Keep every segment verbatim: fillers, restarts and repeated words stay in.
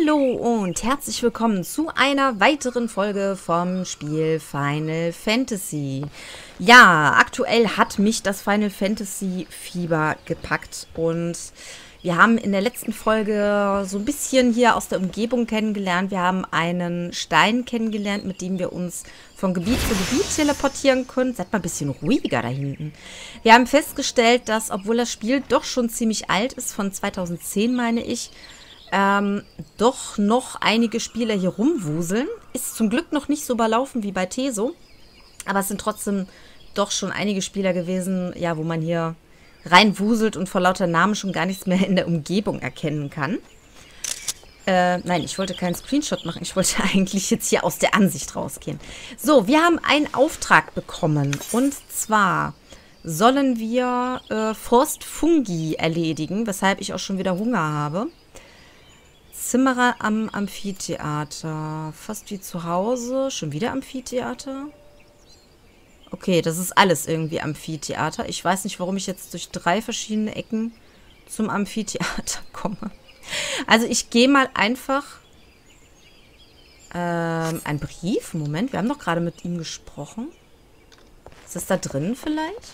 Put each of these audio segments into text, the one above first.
Hallo und herzlich willkommen zu einer weiteren Folge vom Spiel Final Fantasy. Ja, aktuell hat mich das Final Fantasy Fieber gepackt und wir haben in der letzten Folge so ein bisschen hier aus der Umgebung kennengelernt. Wir haben einen Stein kennengelernt, mit dem wir uns von Gebiet zu Gebiet teleportieren können. Seid mal ein bisschen ruhiger da hinten. Wir haben festgestellt, dass, obwohl das Spiel doch schon ziemlich alt ist, von zweitausendzehn meine ich, ähm, doch noch einige Spieler hier rumwuseln. Ist zum Glück noch nicht so überlaufen wie bei Teso, aber es sind trotzdem doch schon einige Spieler gewesen, ja, wo man hier reinwuselt und vor lauter Namen schon gar nichts mehr in der Umgebung erkennen kann. Äh, nein, ich wollte keinen Screenshot machen. Ich wollte eigentlich jetzt hier aus der Ansicht rausgehen. So, wir haben einen Auftrag bekommen. Und zwar sollen wir äh, Forstfungi erledigen, weshalb ich auch schon wieder Hunger habe. Zimmerer am Amphitheater. Fast wie zu Hause. Schon wieder Amphitheater? Okay, das ist alles irgendwie Amphitheater. Ich weiß nicht, warum ich jetzt durch drei verschiedene Ecken zum Amphitheater komme. Also ich gehe mal einfach... Ähm, ein Brief? Moment, wir haben doch gerade mit ihm gesprochen. Ist das da drin vielleicht?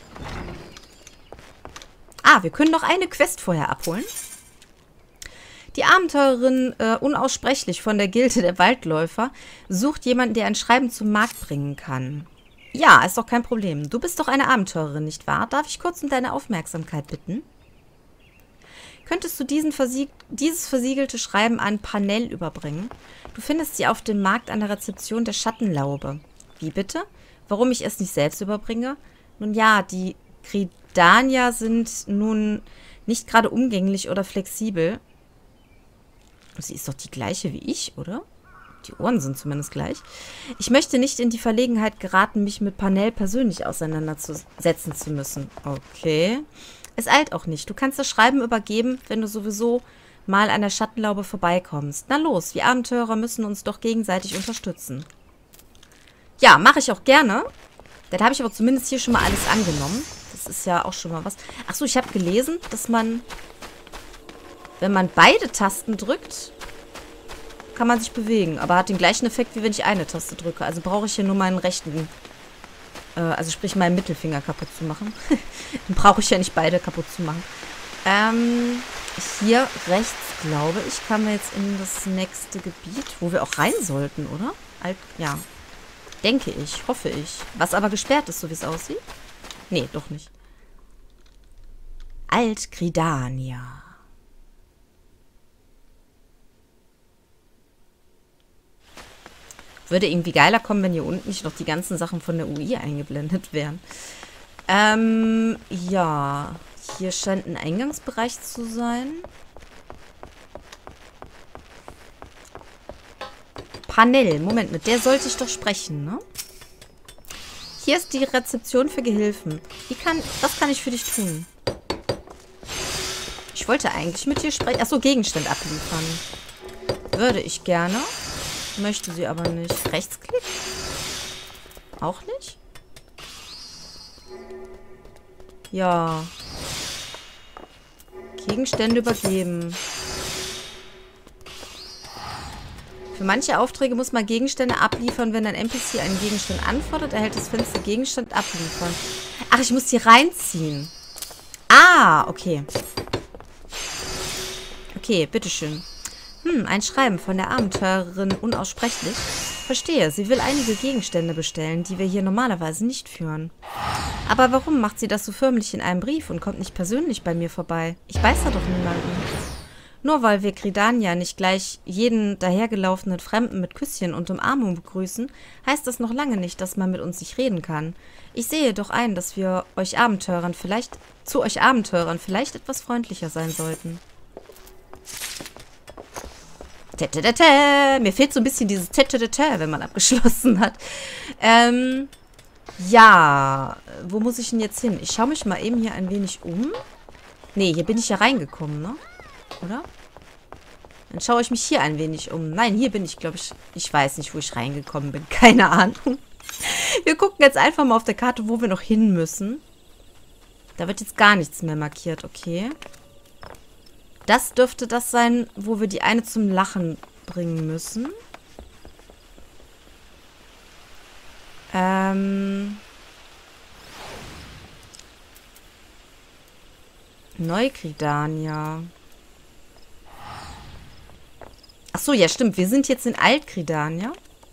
Ah, wir können noch eine Quest vorher abholen. Die Abenteurerin, äh, unaussprechlich von der Gilde der Waldläufer, sucht jemanden, der ein Schreiben zum Markt bringen kann. Ja, ist doch kein Problem. Du bist doch eine Abenteurerin, nicht wahr? Darf ich kurz um deine Aufmerksamkeit bitten? Könntest du diesen versieg dieses versiegelte Schreiben an Panel überbringen? Du findest sie auf dem Markt an der Rezeption der Schattenlaube. Wie bitte? Warum ich es nicht selbst überbringe? Nun ja, die Gridanier sind nun nicht gerade umgänglich oder flexibel. Sie ist doch die gleiche wie ich, oder? Die Ohren sind zumindest gleich. Ich möchte nicht in die Verlegenheit geraten, mich mit Panel persönlich auseinandersetzen zu müssen. Okay. Es eilt auch nicht. Du kannst das Schreiben übergeben, wenn du sowieso mal an der Schattenlaube vorbeikommst. Na los, wir Abenteurer müssen uns doch gegenseitig unterstützen. Ja, mache ich auch gerne. Dann habe ich aber zumindest hier schon mal alles angenommen. Das ist ja auch schon mal was. Achso, ich habe gelesen, dass man, wenn man beide Tasten drückt, kann man sich bewegen, aber hat den gleichen Effekt, wie wenn ich eine Taste drücke. Also brauche ich hier nur meinen rechten, äh, also sprich meinen Mittelfinger kaputt zu machen. Dann brauche ich ja nicht beide kaputt zu machen. Ähm, hier rechts, glaube ich, kann man jetzt in das nächste Gebiet, wo wir auch rein sollten, oder? Alt, ja, denke ich, hoffe ich. Was aber gesperrt ist, so wie es aussieht. Nee, doch nicht. Alt-Gridania. Würde irgendwie geiler kommen, wenn hier unten nicht noch die ganzen Sachen von der U I eingeblendet wären. Ähm, ja. Hier scheint ein Eingangsbereich zu sein. Panel. Moment, mit der sollte ich doch sprechen, ne? Hier ist die Rezeption für Gehilfen. Wie kann, was kann ich für dich tun? Ich wollte eigentlich mit dir sprechen. Achso, Gegenstand abliefern. Würde ich gerne. Möchte sie aber nicht. Rechtsklick? Auch nicht? Ja. Gegenstände übergeben. Für manche Aufträge muss man Gegenstände abliefern. Wenn ein N P C einen Gegenstand anfordert, erhält das Fenster Gegenstand abliefern. Ach, ich muss die reinziehen. Ah, okay. Okay, bitteschön. Hm, ein Schreiben von der Abenteurerin unaussprechlich. Verstehe, sie will einige Gegenstände bestellen, die wir hier normalerweise nicht führen. Aber warum macht sie das so förmlich in einem Brief und kommt nicht persönlich bei mir vorbei? Ich weiß da doch niemanden. Nur weil wir Gridanier nicht gleich jeden dahergelaufenen Fremden mit Küsschen und Umarmung begrüßen, heißt das noch lange nicht, dass man mit uns nicht reden kann. Ich sehe doch ein, dass wir euch Abenteurern vielleicht, zu euch Abenteurern vielleicht etwas freundlicher sein sollten. Tätätätä. Mir fehlt so ein bisschen dieses Tätätätä, wenn man abgeschlossen hat. Ähm, ja, wo muss ich denn jetzt hin? Ich schaue mich mal eben hier ein wenig um. Nee, hier bin ich ja reingekommen, ne? Oder? Dann schaue ich mich hier ein wenig um. Nein, hier bin ich, glaube ich, ich weiß nicht, wo ich reingekommen bin. Keine Ahnung. Wir gucken jetzt einfach mal auf der Karte, wo wir noch hin müssen. Da wird jetzt gar nichts mehr markiert, okay. Das dürfte das sein, wo wir die eine zum Lachen bringen müssen. Ähm... Neugridania. Achso, ja stimmt. Wir sind jetzt in Altgridania.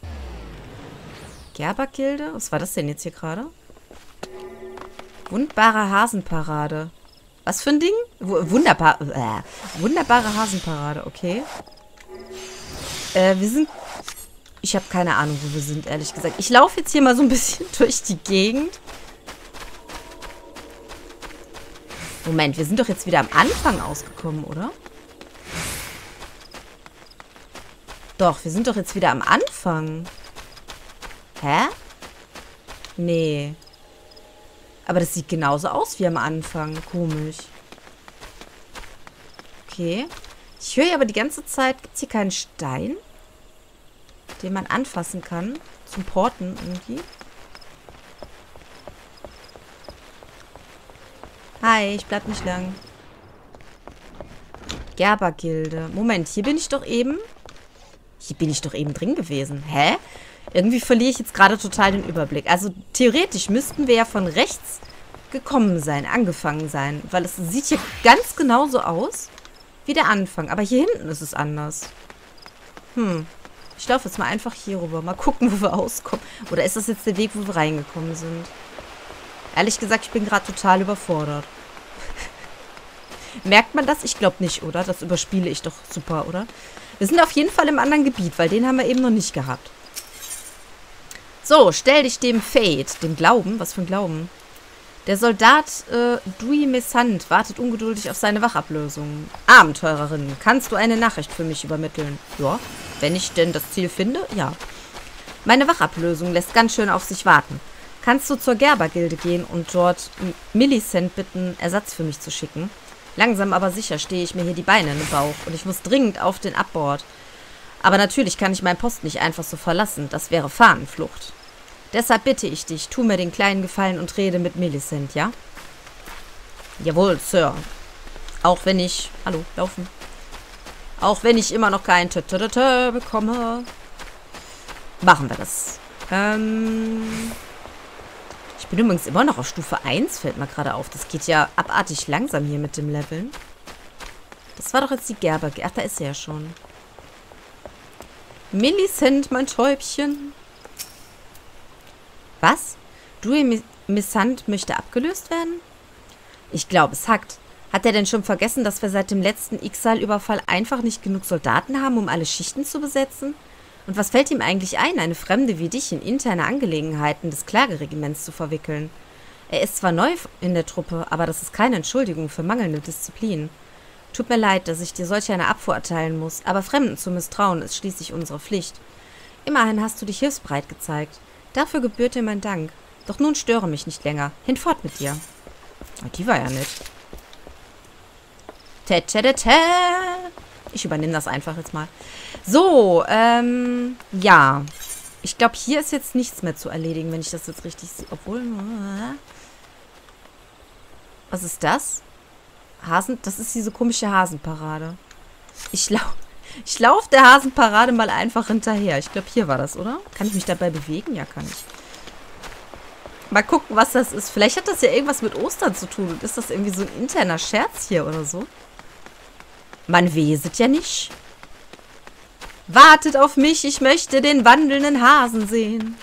Gerbergilde? Was war das denn jetzt hier gerade? Wunderbare Hasenparade. Was für ein Ding? W wunderbar, äh, wunderbare Hasenparade, okay. Äh, wir sind... Ich habe keine Ahnung, wo wir sind, ehrlich gesagt. Ich laufe jetzt hier mal so ein bisschen durch die Gegend. Moment, wir sind doch jetzt wieder am Anfang ausgekommen, oder? Doch, wir sind doch jetzt wieder am Anfang. Hä? Nee. Aber das sieht genauso aus wie am Anfang. Komisch. Okay. Ich höre hier aber die ganze Zeit... Gibt es hier keinen Stein? Den man anfassen kann? Zum Porten irgendwie? Hi, ich bleib nicht lang. Gerbergilde. Moment, hier bin ich doch eben... Hier bin ich doch eben drin gewesen. Hä? Irgendwie verliere ich jetzt gerade total den Überblick. Also theoretisch müssten wir ja von rechts gekommen sein, angefangen sein. Weil es sieht hier ganz genauso aus wie der Anfang. Aber hier hinten ist es anders. Hm. Ich laufe jetzt mal einfach hier rüber. Mal gucken, wo wir auskommen. Oder ist das jetzt der Weg, wo wir reingekommen sind? Ehrlich gesagt, ich bin gerade total überfordert. Merkt man das? Ich glaube nicht, oder? Das überspiele ich doch super, oder? Wir sind auf jeden Fall im anderen Gebiet, weil den haben wir eben noch nicht gehabt. So, stell dich dem Fate, dem Glauben. Was für ein Glauben? Der Soldat äh, Dui Mesant wartet ungeduldig auf seine Wachablösung. Abenteurerin, kannst du eine Nachricht für mich übermitteln? Ja, wenn ich denn das Ziel finde, ja. Meine Wachablösung lässt ganz schön auf sich warten. Kannst du zur Gerbergilde gehen und dort Millicent bitten, Ersatz für mich zu schicken? Langsam aber sicher stehe ich mir hier die Beine in den Bauch und ich muss dringend auf den Abbord. Aber natürlich kann ich meinen Post nicht einfach so verlassen. Das wäre Fahnenflucht. Deshalb bitte ich dich, tu mir den kleinen Gefallen und rede mit Millicent, ja? Jawohl, Sir. Auch wenn ich... Hallo, laufen. Auch wenn ich immer noch kein Tö-Tö-Tö bekomme. Machen wir das. Ähm... Ich bin übrigens immer noch auf Stufe eins, fällt mir gerade auf. Das geht ja abartig langsam hier mit dem Leveln. Das war doch jetzt die Gerber. Ach, da ist sie ja schon. Millicent, mein Täubchen. Was? Dui Mesant möchte abgelöst werden? Ich glaube, es hackt. Hat er denn schon vergessen, dass wir seit dem letzten Ixal-Überfall einfach nicht genug Soldaten haben, um alle Schichten zu besetzen? Und was fällt ihm eigentlich ein, eine Fremde wie dich in interne Angelegenheiten des Klageregiments zu verwickeln? Er ist zwar neu in der Truppe, aber das ist keine Entschuldigung für mangelnde Disziplin. Tut mir leid, dass ich dir solch eine Abfuhr erteilen muss, aber Fremden zu misstrauen ist schließlich unsere Pflicht. Immerhin hast du dich hilfsbereit gezeigt. Dafür gebührt dir mein Dank. Doch nun störe mich nicht länger. Hinfort mit dir. Oh, die war ja nett. Tä, tä, tä, tä. Ich übernehme das einfach jetzt mal. So, ähm, ja. Ich glaube, hier ist jetzt nichts mehr zu erledigen, wenn ich das jetzt richtig sehe. Obwohl, was ist das? Hasen, das ist diese komische Hasenparade. Ich laufe ich lauf der Hasenparade mal einfach hinterher. Ich glaube, hier war das, oder? Kann ich mich dabei bewegen? Ja, kann ich. Mal gucken, was das ist. Vielleicht hat das ja irgendwas mit Ostern zu tun. Und ist das irgendwie so ein interner Scherz hier oder so? Man weet ja nicht. Wartet auf mich, ich möchte den wandelnden Hasen sehen.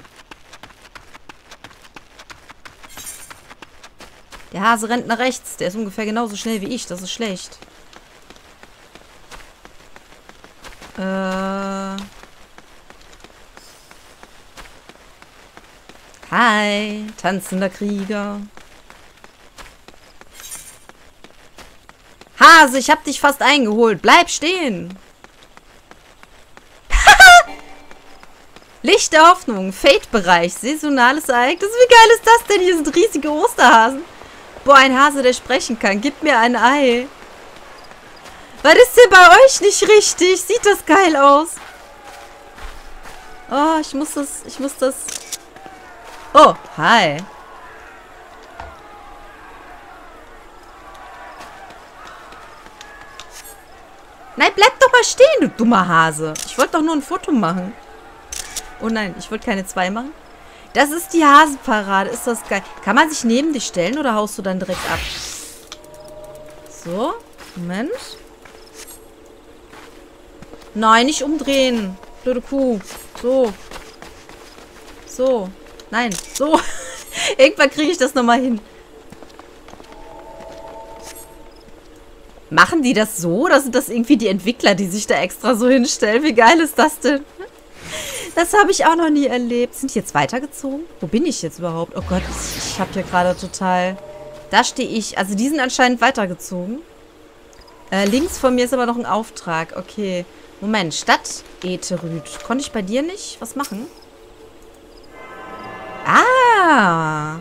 Der Hase rennt nach rechts. Der ist ungefähr genauso schnell wie ich. Das ist schlecht. Äh. Hi, tanzender Krieger. Hase, ich hab dich fast eingeholt. Bleib stehen. Licht der Hoffnung, Fate-Bereich, saisonales Ereignis. Wie geil ist das denn? Hier sind riesige Osterhasen. Boah, ein Hase, der sprechen kann. Gib mir ein Ei. Was ist denn bei euch nicht richtig? Sieht das geil aus? Oh, ich muss das, ich muss das... Oh, hi. Nein, bleib doch doch mal stehen, du dummer Hase. Ich wollte doch nur ein Foto machen. Oh nein, ich wollte keine zwei machen. Das ist die Hasenparade. Ist das geil. Kann man sich neben dich stellen oder haust du dann direkt ab? So, Moment. Nein, nicht umdrehen. Blöde Kuh. So. So. Nein, so. Irgendwann kriege ich das nochmal hin. Machen die das so? Oder sind das irgendwie die Entwickler, die sich da extra so hinstellen? Wie geil ist das denn? Das habe ich auch noch nie erlebt. Sind die jetzt weitergezogen? Wo bin ich jetzt überhaupt? Oh Gott, ich, ich habe hier gerade total... Da stehe ich. Also die sind anscheinend weitergezogen. Äh, links von mir ist aber noch ein Auftrag. Okay. Moment, Stadt Eterüt. Konnte ich bei dir nicht was machen? Ah!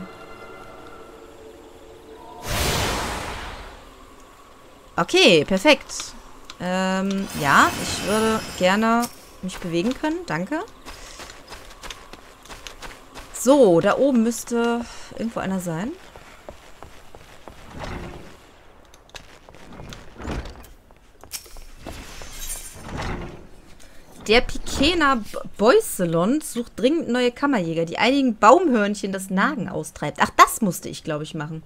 Okay, perfekt. Ähm, ja, ich würde gerne mich bewegen können. Danke. So, da oben müsste irgendwo einer sein. Der Pikener Beuselon sucht dringend neue Kammerjäger, die einigen Baumhörnchen das Nagen austreibt. Ach, das musste ich, glaube ich, machen.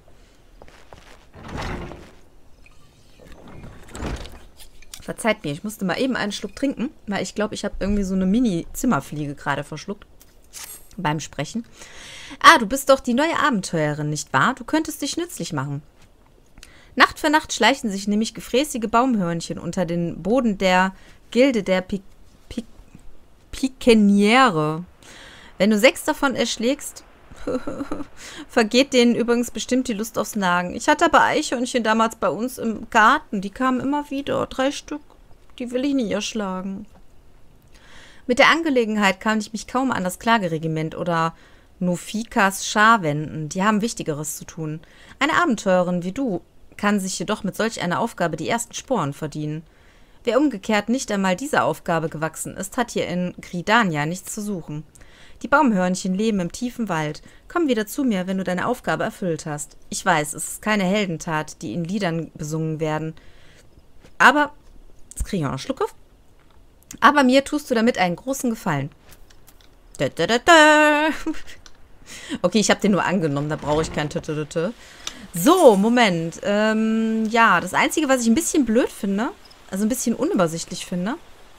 Verzeiht mir, ich musste mal eben einen Schluck trinken, weil ich glaube, ich habe irgendwie so eine Mini-Zimmerfliege gerade verschluckt beim Sprechen. Ah, du bist doch die neue Abenteuerin, nicht wahr? Du könntest dich nützlich machen. Nacht für Nacht schleichen sich nämlich gefräßige Baumhörnchen unter den Boden der Gilde der Pik Pik Pikeniere. Wenn du sechs davon erschlägst, vergeht denen übrigens bestimmt die Lust aufs Nagen. Ich hatte aber Eichhörnchen damals bei uns im Garten. Die kamen immer wieder. Drei Stück. Die will ich nie erschlagen. Mit der Angelegenheit kann ich mich kaum an das Klageregiment oder Nofikas Schar wenden. Die haben Wichtigeres zu tun. Eine Abenteurerin wie du kann sich jedoch mit solch einer Aufgabe die ersten Sporen verdienen. Wer umgekehrt nicht einmal dieser Aufgabe gewachsen ist, hat hier in Gridania nichts zu suchen. Die Baumhörnchen leben im tiefen Wald. Komm wieder zu mir, wenn du deine Aufgabe erfüllt hast. Ich weiß, es ist keine Heldentat, die in Liedern besungen werden. Aber, jetzt kriege ich auch noch einen Schluck auf. Aber mir tust du damit einen großen Gefallen. Da, da, da, da. Okay, ich habe den nur angenommen, da brauche ich kein Tütütütü. So, Moment. Ähm, ja, das Einzige, was ich ein bisschen blöd finde, also ein bisschen unübersichtlich finde,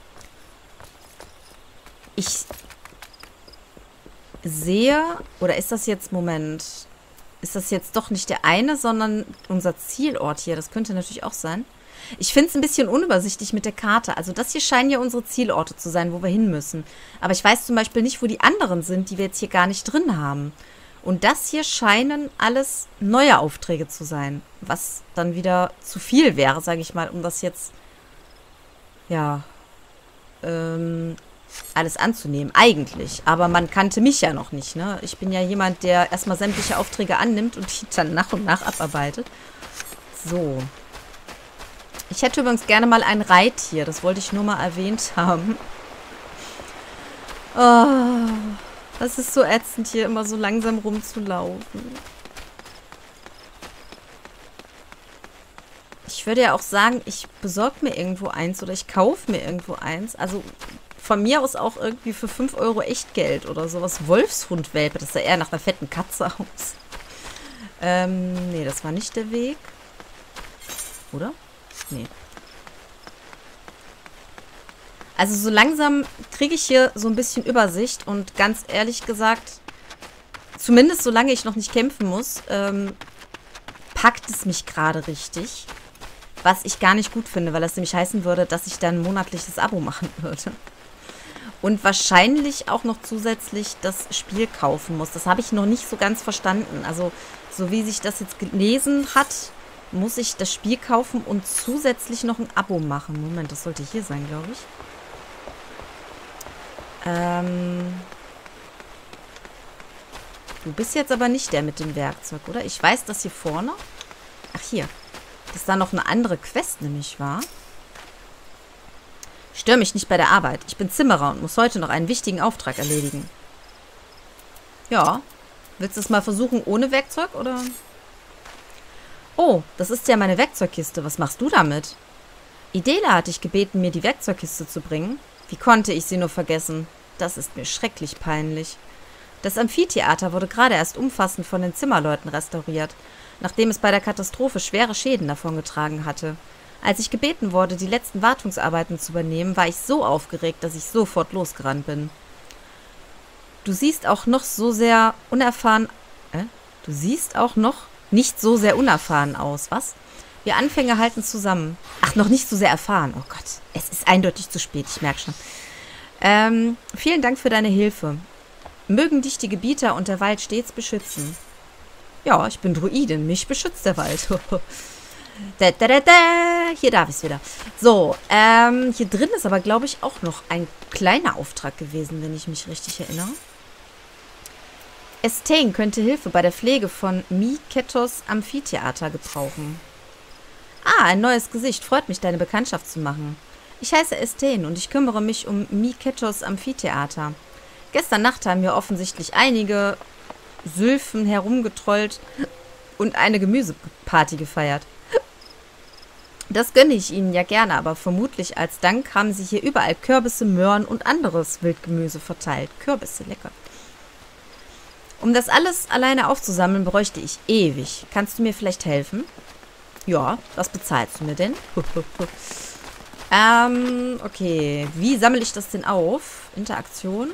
ich sehe, oder ist das jetzt, Moment, ist das jetzt doch nicht der eine, sondern unser Zielort hier? Das könnte natürlich auch sein. Ich finde es ein bisschen unübersichtlich mit der Karte. Also das hier scheinen ja unsere Zielorte zu sein, wo wir hin müssen. Aber ich weiß zum Beispiel nicht, wo die anderen sind, die wir jetzt hier gar nicht drin haben. Und das hier scheinen alles neue Aufträge zu sein. Was dann wieder zu viel wäre, sage ich mal, um das jetzt, ja, ähm, alles anzunehmen. Eigentlich. Aber man kannte mich ja noch nicht, ne? Ich bin ja jemand, der erstmal sämtliche Aufträge annimmt und die dann nach und nach abarbeitet. So. Ich hätte übrigens gerne mal ein Reittier. Das wollte ich nur mal erwähnt haben. Oh, das ist so ätzend, hier immer so langsam rumzulaufen. Ich würde ja auch sagen, ich besorge mir irgendwo eins oder ich kaufe mir irgendwo eins. Also von mir aus auch irgendwie für fünf Euro Echtgeld oder sowas. Wolfshundwelpe, das sah eher nach einer fetten Katze aus. Ähm, nee, das war nicht der Weg. Oder? Nee. Also so langsam kriege ich hier so ein bisschen Übersicht und ganz ehrlich gesagt, zumindest solange ich noch nicht kämpfen muss, ähm, packt es mich gerade richtig. Was ich gar nicht gut finde, weil das nämlich heißen würde, dass ich dann ein monatliches Abo machen würde. Und wahrscheinlich auch noch zusätzlich das Spiel kaufen muss. Das habe ich noch nicht so ganz verstanden. Also so wie sich das jetzt gelesen hat, muss ich das Spiel kaufen und zusätzlich noch ein Abo machen. Moment, das sollte hier sein, glaube ich. Ähm, du bist jetzt aber nicht der mit dem Werkzeug, oder? Ich weiß, dass hier vorne... Ach, hier. Dass da noch eine andere Quest nämlich war. Stör mich nicht bei der Arbeit. Ich bin Zimmerer und muss heute noch einen wichtigen Auftrag erledigen. Ja. Willst du es mal versuchen ohne Werkzeug, oder... Oh, das ist ja meine Werkzeugkiste. Was machst du damit? Idela hat dich gebeten, mir die Werkzeugkiste zu bringen. Wie konnte ich sie nur vergessen? Das ist mir schrecklich peinlich. Das Amphitheater wurde gerade erst umfassend von den Zimmerleuten restauriert, nachdem es bei der Katastrophe schwere Schäden davongetragen hatte. Als ich gebeten wurde, die letzten Wartungsarbeiten zu übernehmen, war ich so aufgeregt, dass ich sofort losgerannt bin. Du siehst auch noch so sehr unerfahren... Äh? Du siehst auch noch nicht so sehr unerfahren aus, was? Wir Anfänger halten zusammen. Ach, noch nicht so sehr erfahren. Oh Gott, es ist eindeutig zu spät, ich merke schon. Ähm, vielen Dank für deine Hilfe. Mögen dich die Gebieter und der Wald stets beschützen. Ja, ich bin Druidin, mich beschützt der Wald. da, da, da, da. Hier darf ich es wieder. So, ähm, hier drin ist aber, glaube ich, auch noch ein kleiner Auftrag gewesen, wenn ich mich richtig erinnere. Estain könnte Hilfe bei der Pflege von Mi-Ketos Amphitheater gebrauchen. Ah, ein neues Gesicht. Freut mich, deine Bekanntschaft zu machen. Ich heiße Estain und ich kümmere mich um Mi-Ketos Amphitheater. Gestern Nacht haben wir offensichtlich einige Sylphen herumgetrollt und eine Gemüseparty gefeiert. Das gönne ich ihnen ja gerne, aber vermutlich als Dank haben sie hier überall Kürbisse, Möhren und anderes Wildgemüse verteilt. Kürbisse, lecker. Um das alles alleine aufzusammeln, bräuchte ich ewig. Kannst du mir vielleicht helfen? Ja, was bezahlst du mir denn? ähm, okay. Wie sammle ich das denn auf? Interaktion.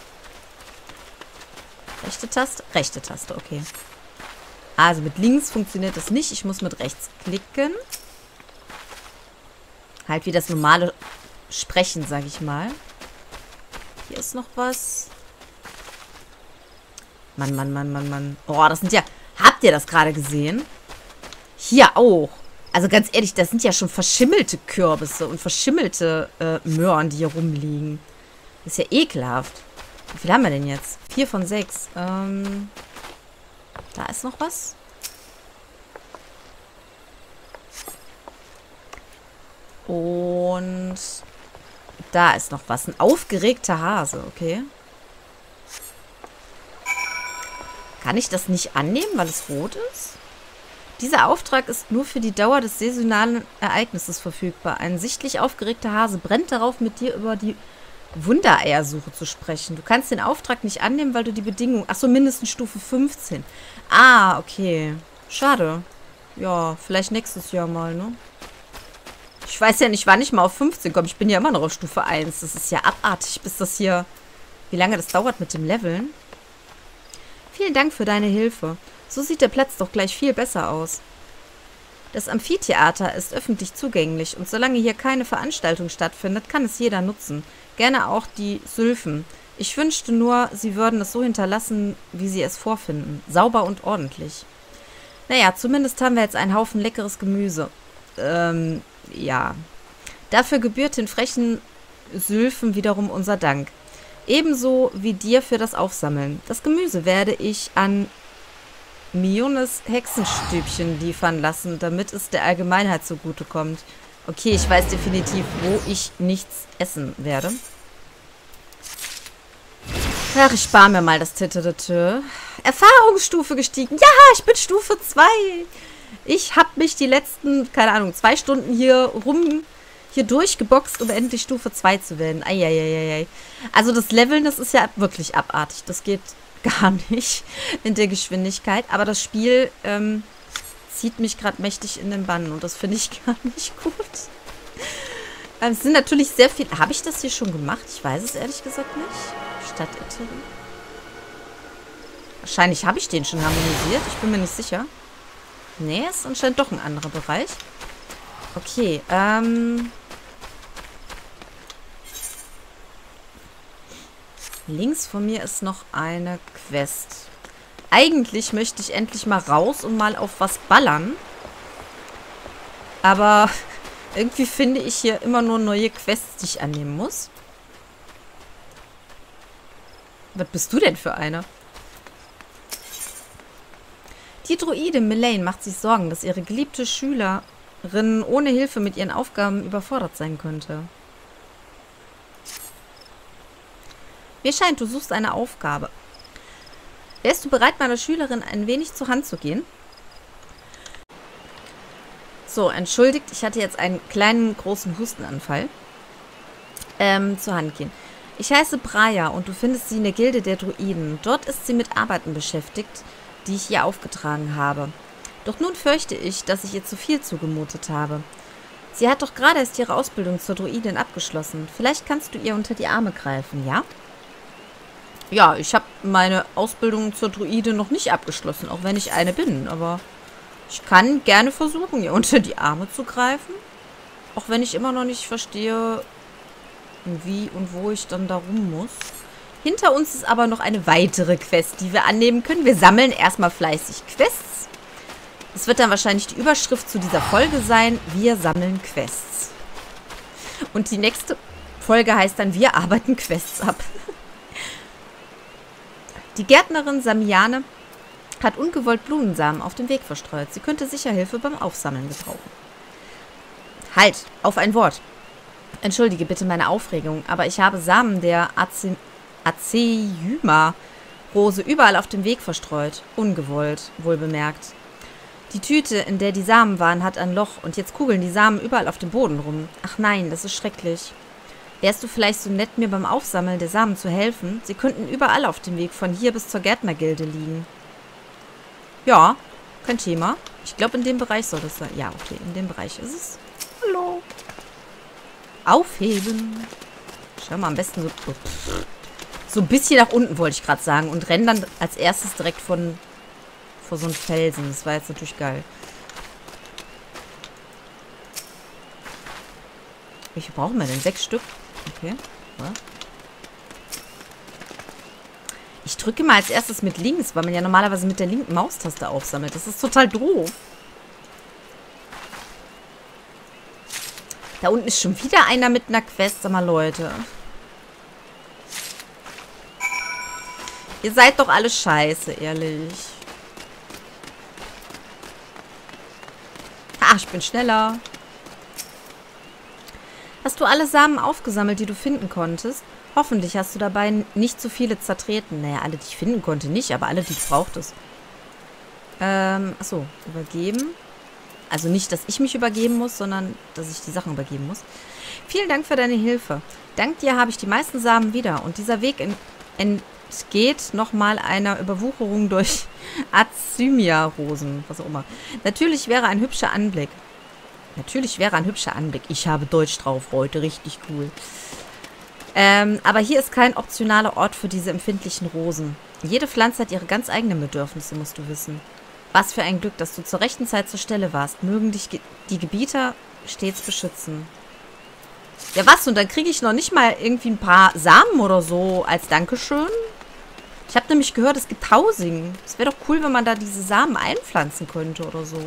Rechte Taste? Rechte Taste, okay. Also mit links funktioniert das nicht. Ich muss mit rechts klicken. Halt wie das normale Sprechen, sag ich mal. Hier ist noch was. Mann, Mann, Mann, Mann, Mann. Oh, das sind ja... Habt ihr das gerade gesehen? Hier auch. Also ganz ehrlich, das sind ja schon verschimmelte Kürbisse und verschimmelte äh, Möhren, die hier rumliegen. Das ist ja ekelhaft. Wie viel haben wir denn jetzt? Vier von sechs. Ähm, da ist noch was. Und da ist noch was. Ein aufgeregter Hase, okay. Kann ich das nicht annehmen, weil es rot ist? Dieser Auftrag ist nur für die Dauer des saisonalen Ereignisses verfügbar. Ein sichtlich aufgeregter Hase brennt darauf, mit dir über die Wundereiersuche zu sprechen. Du kannst den Auftrag nicht annehmen, weil du die Bedingungen... Achso, mindestens Stufe fünfzehn. Ah, okay. Schade. Ja, vielleicht nächstes Jahr mal, ne? Ich weiß ja nicht, wann ich mal auf fünfzehn komme. Ich bin ja immer noch auf Stufe eins. Das ist ja abartig, bis das hier... Wie lange das dauert mit dem Leveln. Vielen Dank für deine Hilfe. So sieht der Platz doch gleich viel besser aus. Das Amphitheater ist öffentlich zugänglich und solange hier keine Veranstaltung stattfindet, kann es jeder nutzen. Gerne auch die Sylphen. Ich wünschte nur, sie würden es so hinterlassen, wie sie es vorfinden. Sauber und ordentlich. Naja, zumindest haben wir jetzt einen Haufen leckeres Gemüse. Ähm, ja. Dafür gebührt den frechen Sylphen wiederum unser Dank. Ebenso wie dir für das Aufsammeln. Das Gemüse werde ich an Miones Hexenstübchen liefern lassen, damit es der Allgemeinheit zugutekommt. Okay, ich weiß definitiv, wo ich nichts essen werde. Ach, ich spare mir mal das Titteretö. Erfahrungsstufe gestiegen. Ja, ich bin Stufe zwei. Ich habe mich die letzten, keine Ahnung, zwei Stunden hier rum... hier durchgeboxt, um endlich Stufe zwei zu werden. Eieieiei. Also das Leveln, das ist ja wirklich abartig. Das geht gar nicht in der Geschwindigkeit. Aber das Spiel ähm, zieht mich gerade mächtig in den Bann. Und das finde ich gar nicht gut. Ähm, es sind natürlich sehr viele... Habe ich das hier schon gemacht? Ich weiß es ehrlich gesagt nicht. Stadt Italy. Wahrscheinlich habe ich den schon harmonisiert. Ich bin mir nicht sicher. Nee, ist anscheinend doch ein anderer Bereich. Okay, ähm... links von mir ist noch eine Quest. Eigentlich möchte ich endlich mal raus und mal auf was ballern. Aber irgendwie finde ich hier immer nur neue Quests, die ich annehmen muss. Was bist du denn für eine? Die Druide Melaine macht sich Sorgen, dass ihre geliebte Schülerin ohne Hilfe mit ihren Aufgaben überfordert sein könnte. Mir scheint, du suchst eine Aufgabe. Wärst du bereit, meiner Schülerin ein wenig zur Hand zu gehen? So, entschuldigt, ich hatte jetzt einen kleinen, großen Hustenanfall. Ähm, zur Hand gehen. Ich heiße Braja und du findest sie in der Gilde der Druiden. Dort ist sie mit Arbeiten beschäftigt, die ich ihr aufgetragen habe. Doch nun fürchte ich, dass ich ihr zu viel zugemutet habe. Sie hat doch gerade erst ihre Ausbildung zur Druidin abgeschlossen. Vielleicht kannst du ihr unter die Arme greifen, ja? Ja, ich habe meine Ausbildung zur Druidin noch nicht abgeschlossen, auch wenn ich eine bin. Aber ich kann gerne versuchen, ihr unter die Arme zu greifen. Auch wenn ich immer noch nicht verstehe, wie und wo ich dann da rum muss. Hinter uns ist aber noch eine weitere Quest, die wir annehmen können. Wir sammeln erstmal fleißig Quests. Das wird dann wahrscheinlich die Überschrift zu dieser Folge sein. Wir sammeln Quests. Und die nächste Folge heißt dann, wir arbeiten Quests ab. Die Gärtnerin Samiane hat ungewollt Blumensamen auf dem Weg verstreut. Sie könnte sicher Hilfe beim Aufsammeln gebrauchen. Halt, auf ein Wort. Entschuldige bitte meine Aufregung, aber ich habe Samen der Azeyuma-Rose überall auf dem Weg verstreut. Ungewollt, wohl bemerkt. Die Tüte, in der die Samen waren, hat ein Loch und jetzt kugeln die Samen überall auf dem Boden rum. Ach nein, das ist schrecklich. Wärst du vielleicht so nett, mir beim Aufsammeln der Samen zu helfen? Sie könnten überall auf dem Weg von hier bis zur Gärtnergilde liegen. Ja, kein Thema. Ich glaube, in dem Bereich soll das sein. Ja, okay, in dem Bereich ist es. Hallo. Aufheben. Schau mal, am besten so, so ein bisschen nach unten, wollte ich gerade sagen. Und rennen dann als erstes direkt von vor so einem Felsen. Das war jetzt natürlich geil. Wie viel brauchen wir denn? Sechs Stück? Okay. Ja. Ich drücke mal als erstes mit links, weil man ja normalerweise mit der linken Maustaste aufsammelt. Das ist total doof. Da unten ist schon wieder einer mit einer Quest. Sag mal, Leute. Ihr seid doch alle scheiße, ehrlich. Ah, ich bin schneller. Hast du alle Samen aufgesammelt, die du finden konntest? Hoffentlich hast du dabei nicht zu viele zertreten. Naja, alle, die ich finden konnte, nicht, aber alle, die du brauchtest. Ähm, achso, übergeben. Also nicht, dass ich mich übergeben muss, sondern dass ich die Sachen übergeben muss. Vielen Dank für deine Hilfe. Dank dir habe ich die meisten Samen wieder. Und dieser Weg entgeht nochmal einer Überwucherung durch Azymia-Rosen. Was auch immer. Natürlich wäre ein hübscher Anblick. Natürlich wäre ein hübscher Anblick. Ich habe Deutsch drauf heute. Richtig cool. Ähm, aber hier ist kein optionaler Ort für diese empfindlichen Rosen. Jede Pflanze hat ihre ganz eigenen Bedürfnisse, musst du wissen. Was für ein Glück, dass du zur rechten Zeit zur Stelle warst. Mögen dich ge die Gebieter stets beschützen. Ja, was? Und dann kriege ich noch nicht mal irgendwie ein paar Samen oder so als Dankeschön? Ich habe nämlich gehört, es gibt Housing. Es wäre doch cool, wenn man da diese Samen einpflanzen könnte oder so.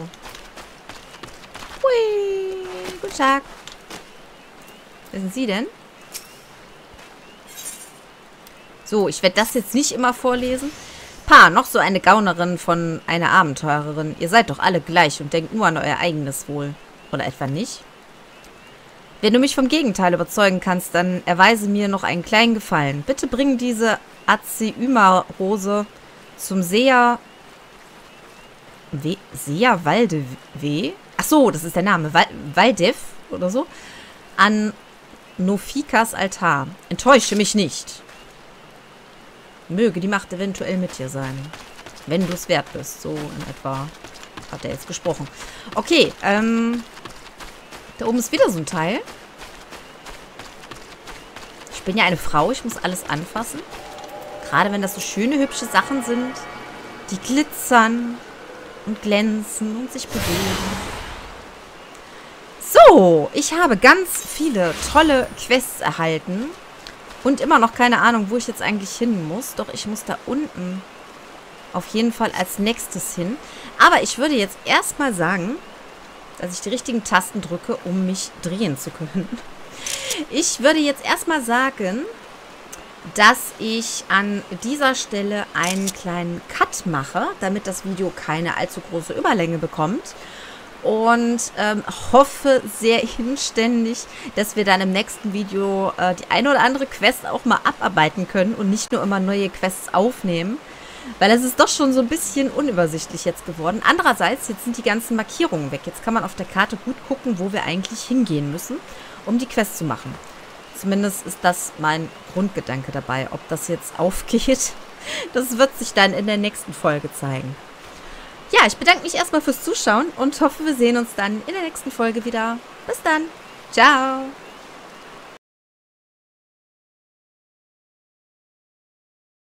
Hui, guten Tag. Wer sind Sie denn? So, ich werde das jetzt nicht immer vorlesen. Pa, noch so eine Gaunerin von einer Abenteurerin. Ihr seid doch alle gleich und denkt nur an euer eigenes Wohl. Oder etwa nicht? Wenn du mich vom Gegenteil überzeugen kannst, dann erweise mir noch einen kleinen Gefallen. Bitte bring diese Azeyuma-Rose zum Seher... We Seher Waldewe? Ach so, das ist der Name. Wal Waldev oder so. An Nofikas Altar. Enttäusche mich nicht. Möge die Macht eventuell mit dir sein. Wenn du es wert bist. So in etwa hat er jetzt gesprochen. Okay, ähm... da oben ist wieder so ein Teil. Ich bin ja eine Frau, ich muss alles anfassen. Gerade wenn das so schöne, hübsche Sachen sind, die glitzern und glänzen und sich bewegen. So, ich habe ganz viele tolle Quests erhalten. Und immer noch keine Ahnung, wo ich jetzt eigentlich hin muss. Doch ich muss da unten auf jeden Fall als nächstes hin. Aber ich würde jetzt erstmal sagen, dass ich die richtigen Tasten drücke, um mich drehen zu können. Ich würde jetzt erstmal sagen, dass ich an dieser Stelle einen kleinen Cut mache, damit das Video keine allzu große Überlänge bekommt. Und ähm, hoffe sehr inständig, dass wir dann im nächsten Video äh, die eine oder andere Quest auch mal abarbeiten können und nicht nur immer neue Quests aufnehmen. Weil es ist doch schon so ein bisschen unübersichtlich jetzt geworden. Andererseits, jetzt sind die ganzen Markierungen weg. Jetzt kann man auf der Karte gut gucken, wo wir eigentlich hingehen müssen, um die Quest zu machen. Zumindest ist das mein Grundgedanke dabei. Ob das jetzt aufgeht, das wird sich dann in der nächsten Folge zeigen. Ja, ich bedanke mich erstmal fürs Zuschauen und hoffe, wir sehen uns dann in der nächsten Folge wieder. Bis dann. Ciao.